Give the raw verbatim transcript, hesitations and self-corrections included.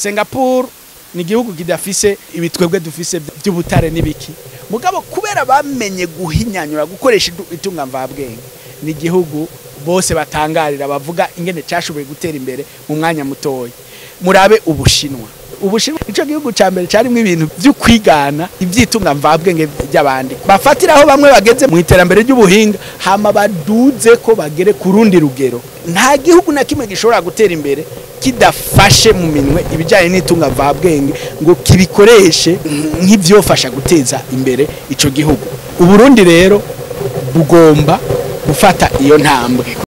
Singapore ni igihugu kidafise ibitwebwe dufise by'ubutare n'ibiki mugabo kubera bamenye guhinyanyura gukoresha itunga mvabwenge ni igihugu bose batangarira bavuga ingene cyashoboye gutera imbere mu mwanya mutoya murabe ubushinwa ubushinwa ico gihugu ca mbere carimo ibintu byo kwigana ivyitunga mvabwenge by'abandi bafatiraho bamwe bageze mu iterambere ry'ubuhinga hama baduze ko bagere ku rundi rugero nta gihugu na kimwe gishobora gutera imbere kidafashe mu minwe ibijanye n'itunga mvabwenge ngo kibikoreshe nkivyofasha guteza imbere ico gihugu. Uburundi rero bugomba gufata iyo ntambwe.